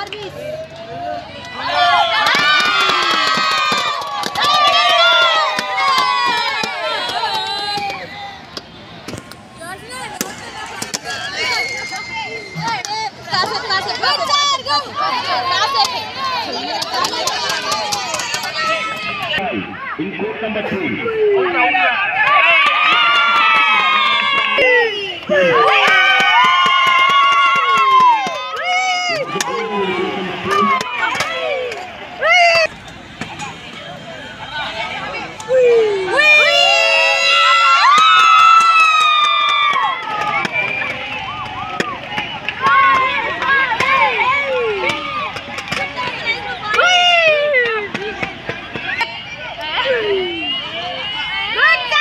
In court number 2. Good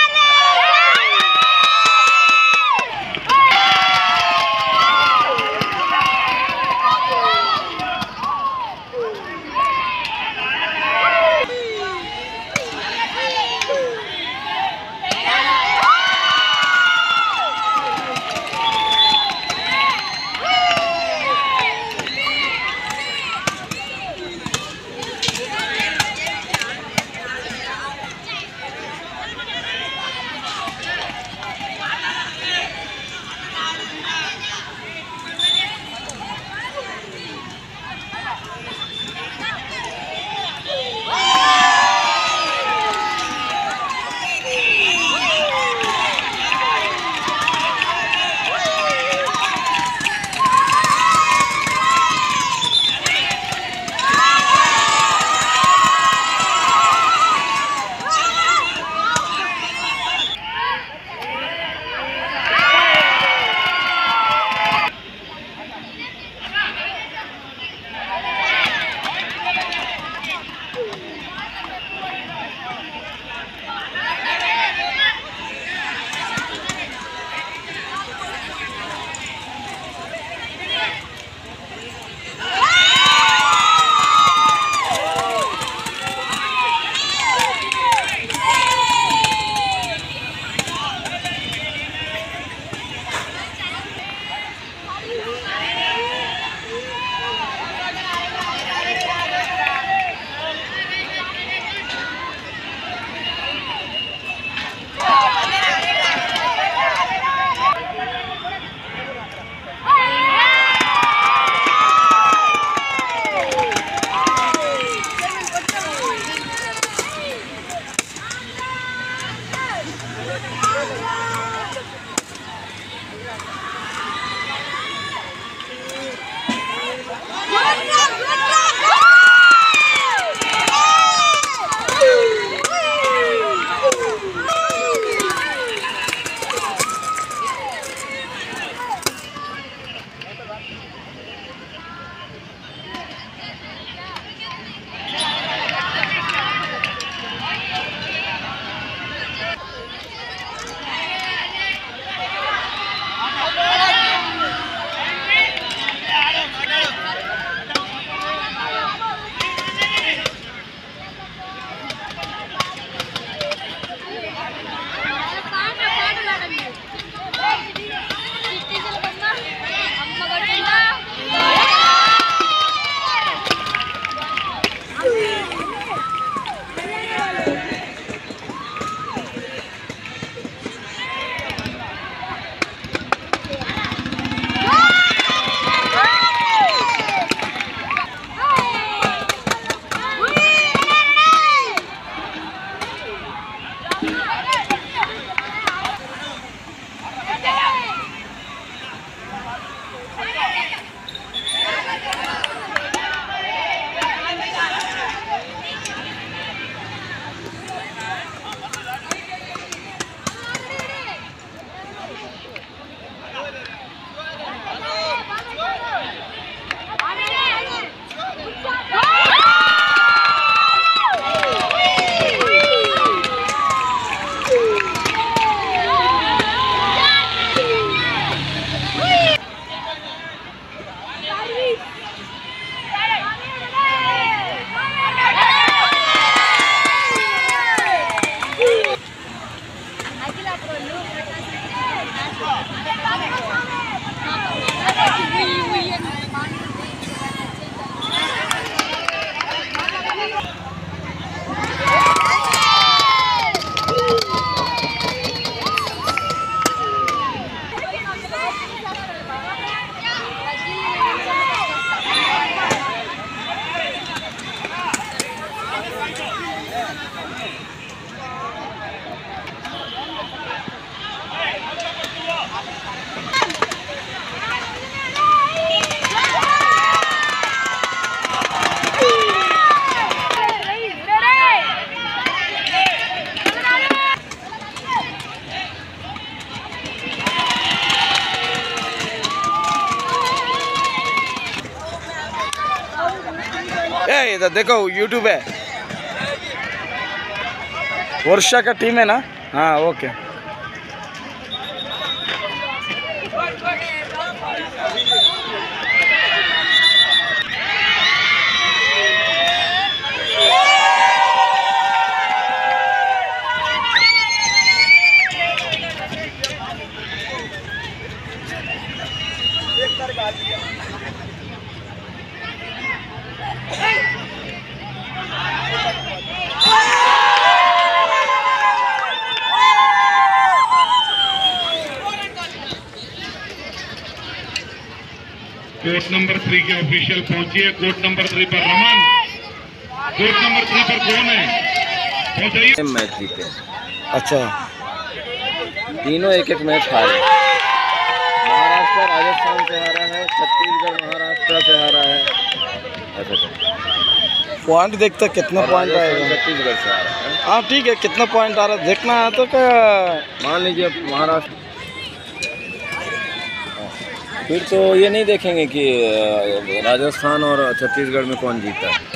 है इधर देखो यूट्यूब है। वर्षा का टीम है ना? हाँ ओके। कोर्ट नंबर 3 के ऑफिशियल पहुंचिए। कोर्ट नंबर 3 पर रमन, कोर्ट नंबर 3 पर कौन है? पहुंचाइए। मैच जीते। अच्छा, तीनों एक एक मैच हारे। महाराष्ट्र राजस्थान से हारा है, छत्तीसगढ़ महाराष्ट्र से हारा है। अच्छा पॉइंट देखते कितना पॉइंट आएगा। छत्तीसगढ़ से हारा है। हाँ ठीक है, कितना पॉइंट आ रहा है देखना है तो क्या। मान लीजिए महाराष्ट्र, फिर तो ये नहीं देखेंगे कि राजस्थान और छत्तीसगढ़ में कौन जीता है।